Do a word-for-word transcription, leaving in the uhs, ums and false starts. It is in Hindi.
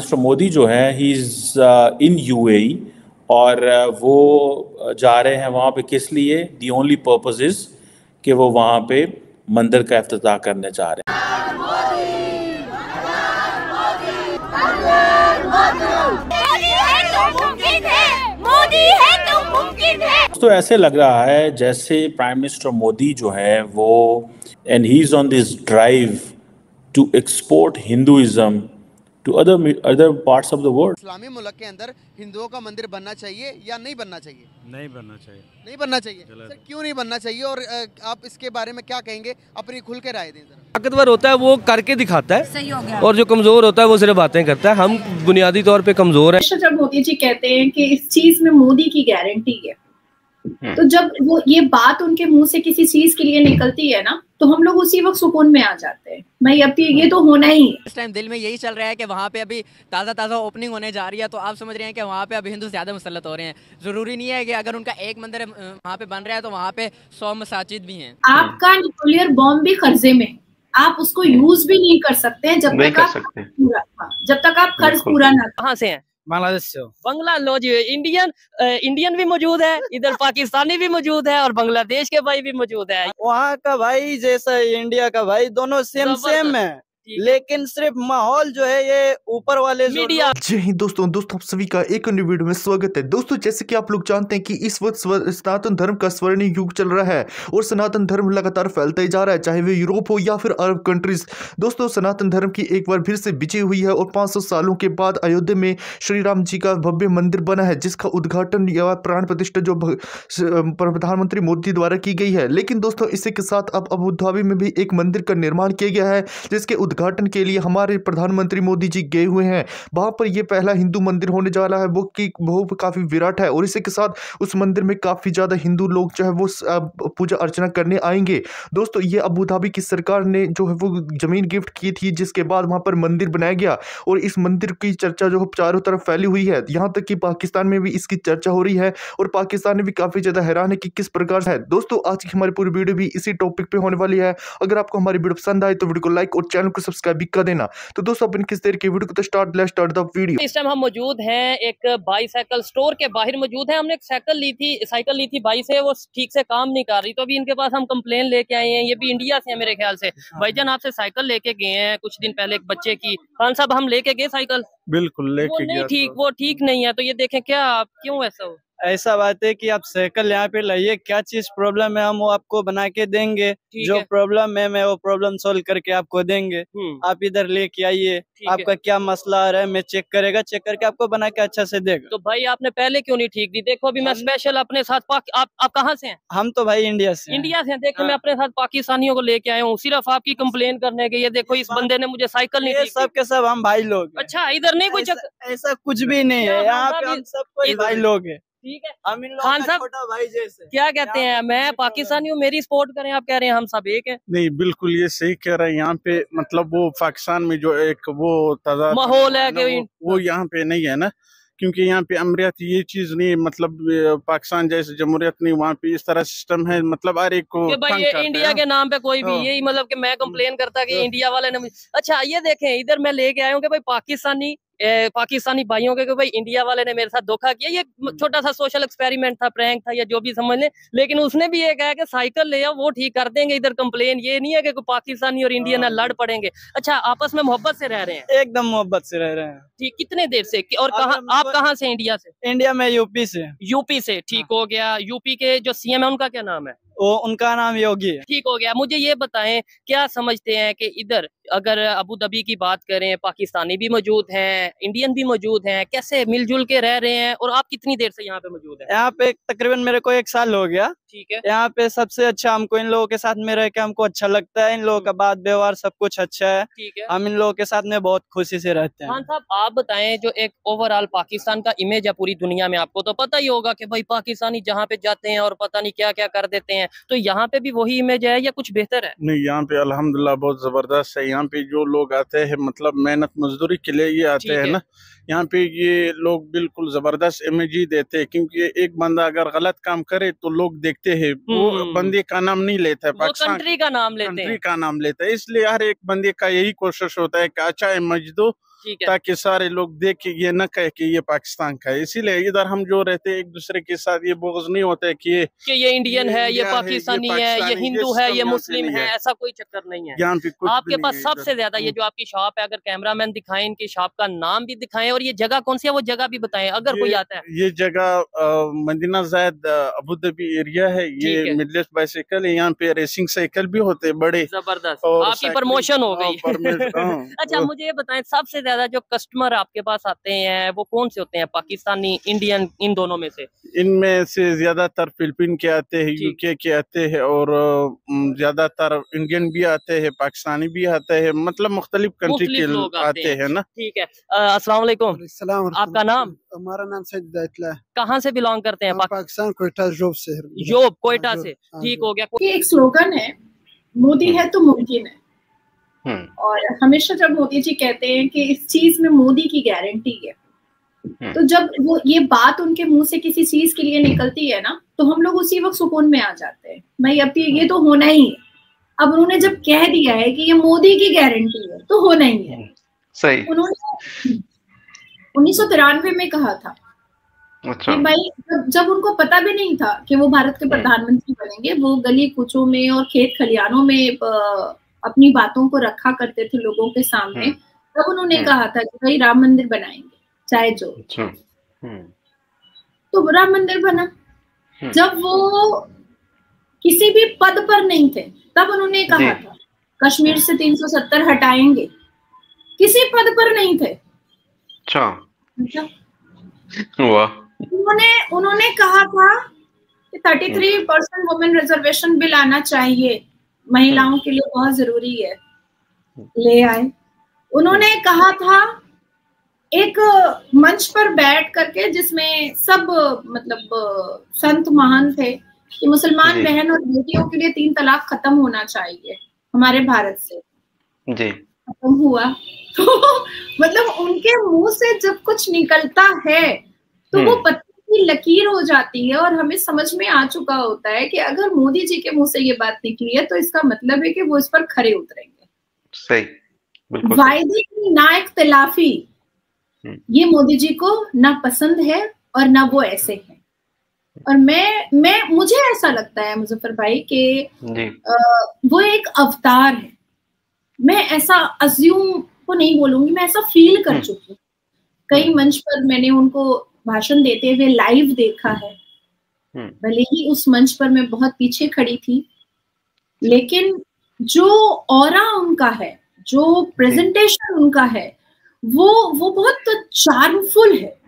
मिस्टर मोदी जो है ही इज़ इन यूएई और uh, वो जा रहे हैं वहाँ पे किस लिए? दी ओनली पर्पस इज़ कि वो वहाँ पे मंदिर का इफ्तिताह करने जा रहे हैं। तो ऐसे लग रहा है जैसे प्राइम मिनिस्टर मोदी जो है वो and he is on this drive to export Hinduism to other other parts of the world. इस्लामी मुल्क के अंदर हिंदुओं का मंदिर बनना चाहिए या नहीं बनना चाहिए? नहीं बनना चाहिए। नहीं बनना चाहिए सर, क्यों नहीं बनना चाहिए और आप इसके बारे में क्या कहेंगे? अपनी खुल के राय दें जरा। ताकतवर होता है वो करके दिखाता है, सही हो गया। और जो कमजोर होता है वो सिर्फ बातें करता है। हम बुनियादी तौर पे कमजोर हैं। जब मोदी जी कहते हैं कि इस चीज में मोदी की गारंटी है, तो जब वो ये बात उनके मुंह से किसी चीज के लिए निकलती है ना, तो हम लोग उसी वक्त सुकून में आ जाते हैं। मैं अब ये तो होना ही है। इस टाइम दिल में यही चल रहा है कि वहाँ पे अभी ताज़ा ताज़ा ओपनिंग होने जा रही है, तो आप समझ रहे हैं कि वहाँ पे अभी हिंदू ज्यादा मुसल्लत हो रहे हैं। जरूरी नहीं है कि अगर उनका एक मंदिर वहाँ पे बन रहा है तो वहाँ पे सौ मसाजिद भी हैं। आपका न्यूक्लियर बॉम्ब भी कर्जे में, आप उसको यूज भी नहीं कर सकते हैं जब तक आप पूरा जब तक आप कर्ज पूरा ना। कहाँ से हैं? बांग्लादेश से। बांग्लादेश इंडियन इंडियन भी मौजूद है, इधर पाकिस्तानी भी मौजूद है और बांग्लादेश के भाई भी मौजूद है। वहाँ का भाई जैसा इंडिया का भाई, दोनों सेम सेम है, लेकिन सिर्फ माहौल जो है ये ऊपर वाले मीडिया। जय हिंद दोस्तों दोस्तों आप सभी का एक अन्य वीडियो में स्वागत है। दोस्तों जैसे कि आप लोग जानते हैं कि इस वक्त सनातन धर्म का स्वर्णिम युग चल रहा है और सनातन धर्म लगातार फैलता ही जा रहा है, चाहे वो यूरोप हो या फिर अरब कंट्रीज। दोस्तों सनातन धर्म की एक बार फिर से विजय हुई है और पाँच सौ सालों के बाद अयोध्या में श्री राम जी का भव्य मंदिर बना है, जिसका उद्घाटन या प्राण प्रतिष्ठा जो प्रधानमंत्री मोदी द्वारा की गई है। लेकिन दोस्तों इसी के साथ अब अबू धाबी में भी एक मंदिर का निर्माण किया गया है, जिसके उद्घाटन के लिए हमारे प्रधानमंत्री मोदी जी गए हुए हैं। वहां पर यह पहला हिंदू मंदिर होने जा रहा है, वो कि वो काफी विराट है और इसी के साथ उस मंदिर में काफी ज्यादा हिंदू लोग जो है वो पूजा अर्चना करने आएंगे। दोस्तों ये अबू धाबी की सरकार ने जो है वो जमीन गिफ्ट की थी, जिसके बाद वहां पर मंदिर बनाया गया और इस मंदिर की चर्चा जो है चारों तरफ फैली हुई है। यहाँ तक कि पाकिस्तान में भी इसकी चर्चा हो रही है और पाकिस्तान में भी काफी ज्यादा हैरान है कि किस प्रकार से है। दोस्तों आज की हमारी पूरी वीडियो भी इसी टॉपिक पे होने वाली है। अगर आपको हमारी वीडियो पसंद आए तो वीडियो को लाइक और चैनल को सब्सक्राइब भी कर देना। तो दोस्तों अपन किस देर की वीडियो को तो start let's start the video. इस टाइम हम मौजूद हैं एक बाईसाइकिल स्टोर के बाहर मौजूद हैं। हमने एक साइकिल ली थी साइकिल ली थी बाई से, वो ठीक से काम नहीं कर रही, तो अभी इनके पास हम कंप्लेन लेके आए हैं। ये भी इंडिया से है मेरे ख्याल से। भाईजान आपसे साइकिल लेके गए हैं कुछ दिन पहले एक बच्चे की। खान साहब हम लेके गए साइकिल, बिल्कुल लेके गया, नहीं ठीक वो ठीक नहीं है, तो ये देखें क्या आप क्यों ऐसा हो? ऐसा बात है कि आप साइकिल यहाँ पे लाइए, क्या चीज प्रॉब्लम है हम वो आपको बना के देंगे। जो प्रॉब्लम है मैं वो प्रॉब्लम सोल्व करके आपको देंगे। आप इधर लेके आइए, आपका क्या मसला आ रहा है मैं चेक करेगा, चेक करके आपको बना के अच्छा से देगा। तो भाई आपने पहले क्यों नहीं ठीक दी? देखो अभी मैं स्पेशल अपने साथ पाक, आप आप कहाँ से हैं? हम तो भाई इंडिया से इंडिया से हैं। देखो मैं अपने साथ पाकिस्तानियों को लेके आया हूँ सिर्फ आपकी कंप्लेन करने के। ये देखो इस बंदे ने मुझे साइकिल नहीं दी। सब के सब हम भाई लोग। अच्छा इधर नहीं कुछ ऐसा कुछ भी नहीं है, यहाँ पे हम सब कोई भाई लोग है। ठीक है हम इन खान साहब छोटा भाई जैसे क्या कहते हैं, मैं पाकिस्तानी हूँ मेरी सपोर्ट करें, आप कह रहे हैं हम सब एक है। नहीं बिल्कुल ये सही कह रहे हैं। यहाँ पे मतलब वो पाकिस्तान में जो एक वो ताजा माहौल है कि वो, वो यहाँ पे नहीं है ना, क्योंकि यहाँ पे अमरीत ये चीज नहीं, मतलब पाकिस्तान जैसे जमहूरियत नहीं, वहाँ पे इस तरह सिस्टम है, मतलब हर एक को भाई ये इंडिया के नाम पे कोई भी यही मतलब कि मैं कंप्लेन करता कि इंडिया वाले ने। अच्छा ये देखें इधर मैं लेके आया हूँ कि भाई पाकिस्तानी ए, पाकिस्तानी भाइयों के भाई इंडिया वाले ने मेरे साथ धोखा किया। ये छोटा सा सोशल एक्सपेरिमेंट था, प्रैंक था या जो भी समझ ले, लेकिन उसने भी ये कहा कि साइकिल ले आओ वो ठीक कर देंगे। इधर कंप्लेन ये नहीं है कि पाकिस्तानी और इंडियन ना लड़ पड़ेंगे। अच्छा आपस में मोहब्बत से रह रहे हैं? एकदम मोहब्बत से रह रहे हैं। ठीक कितने देर से और कहाँ आप कहाँ से? इंडिया से। इंडिया में यूपी से। यूपी से ठीक हो गया। यूपी के जो सीएम है उनका क्या नाम है? वो उनका नाम योगी है। ठीक हो गया। मुझे ये बताएं क्या समझते हैं कि इधर अगर अबू धाबी की बात करें पाकिस्तानी भी मौजूद हैं इंडियन भी मौजूद हैं, कैसे मिलजुल के रह रहे हैं और आप कितनी देर से यहाँ पे मौजूद हैं? यहाँ पे तकरीबन मेरे को एक साल हो गया। ठीक है। यहाँ पे सबसे अच्छा हमको इन लोगों के साथ में रह के हमको अच्छा लगता है। इन लोगों का बात व्यवहार सब कुछ अच्छा है। ठीक है। हम इन लोगों के साथ में बहुत खुशी से रहते हैं। खान साहब आप बताएं जो एक ओवरऑल पाकिस्तान का इमेज है पूरी दुनिया में, आपको तो पता ही होगा कि भाई पाकिस्तानी जहाँ पे जाते हैं और पता नहीं क्या क्या कर देते हैं, तो यहाँ पे भी वही इमेज है या कुछ बेहतर है? नहीं यहाँ पे अल्हम्दुलिल्लाह बहुत जबरदस्त है। यहाँ पे जो लोग आते हैं मतलब मेहनत मजदूरी के लिए ये आते हैं ना, यहाँ पे ये लोग बिल्कुल जबरदस्त इमेज ही देते हैं, क्योंकि एक बंदा अगर गलत काम करे तो लोग देखते हैं, वो बंदे का नाम नहीं लेता है, पाकिस्तान कंट्री का नाम लेते हैं, कंट्री का नाम लेता है। इसलिए हर एक बंदे का यही कोशिश होता है कि अच्छा इमेज दो ताकि सारे लोग देख के ये न कहे कि ये पाकिस्तान का है। इसीलिए इधर हम जो रहते हैं एक दूसरे के साथ ये बोझ नहीं होता है कि ये कि ये इंडियन है, ये पाकिस्तानी है, ये हिंदू है, ये मुस्लिम है, ऐसा कोई चक्कर नहीं है। यहाँ पे कुछ आपके पास सबसे ज्यादा ये जो आपकी शॉप है, अगर कैमरामैन दिखाएं, इनकी शॉप का नाम भी दिखाएं और ये जगह कौन सी है वो जगह भी बताएं अगर कोई आता है। ये जगह Madina Zayed Abu Dhabi area है। ये मिडल ईस्ट बाइसाइकिल है। यहाँ पे रेसिंग साइकिल भी होते हैं बड़े। जबरदस्त, आपकी प्रमोशन हो गई। अच्छा मुझे ये बताएं, सबसे ज्यादा जो कस्टमर आपके पास आते हैं वो कौन से होते हैं, पाकिस्तानी, इंडियन, इन दोनों में से? इनमें से ज्यादातर फिलिपीन के आते हैं, यूके के आते हैं और ज्यादातर इंडियन भी आते हैं, पाकिस्तानी भी आते हैं, मतलब मुख्तलिफ कंट्री के लोग आते हैं ना। ठीक है, अस्सलाम वालेकुम। आपका नाम? हमारा नाम सैयद है। कहाँ से बिलोंग करते हैं? पाकिस्तान, कोयटा, जोब से। जोब, कोयटा से। ठीक हो गया। ये एक स्लोगन है, मोदी है तो मुमकिन है। और हमेशा जब मोदी जी कहते हैं कि इस चीज में मोदी की गारंटी है, तो जब वो ये बात उनके मुंह से किसी चीज के लिए निकलती है ना, तो हम लोग उसी वक्त सुकून में आ जाते हैं। भाई अब ये तो होना ही है। अब उन्होंने जब कह दिया है कि ये मोदी की गारंटी है तो होना ही है। सही। उन्होंने उन्नीस सौ तिरानवे में कहा था। अच्छा। कि भाई जब, जब उनको पता भी नहीं था कि वो भारत के प्रधानमंत्री बनेंगे, वो गली कूचों में और खेत खलियानों में अपनी बातों को रखा करते थे लोगों के सामने। तब उन्होंने कहा था कि भाई राम मंदिर बनाएंगे चाहे जो। तो राम मंदिर बना। जब वो किसी भी पद पर नहीं थे तब उन्होंने कहा था कश्मीर से तीन सौ सत्तर हटाएंगे, किसी पद पर नहीं थे। अच्छा। वाह। उन्होंने उन्होंने कहा था कि तैंतीस परसेंट वुमेन रिजर्वेशन बिल आना चाहिए, महिलाओं के लिए बहुत जरूरी है, ले आए। उन्होंने कहा था एक मंच पर बैठ करके जिसमें सब मतलब संत महान थे कि मुसलमान बहन और बेटियों के लिए तीन तलाक खत्म होना चाहिए हमारे भारत से। जी। खत्म हुआ। तो मतलब उनके मुंह से जब कुछ निकलता है तो वो पत्थर की लकीर हो जाती है और हमें समझ में आ चुका होता है कि अगर मोदी जी के मुंह से ये बात निकली है तो इसका मतलब है कि वो इस पर खरे उतरेंगे। सही। बिल्कुल। वायदे की ना इख्तिलाफी, ये मोदी जी को ना पसंद है और ना वो ऐसे हैं। और मैं मैं मुझे ऐसा लगता है मुजफ्फर भाई कि वो एक अवतार है। मैं ऐसा अज्यूम को नहीं बोलूंगी, मैं ऐसा फील कर चुकी हूँ। कई मंच पर मैंने उनको भाषण देते हुए लाइव देखा है। भले ही उस मंच पर मैं बहुत पीछे खड़ी थी, लेकिन जो ऑरा उनका है, जो प्रेजेंटेशन उनका है, वो वो बहुत चार्मफुल है।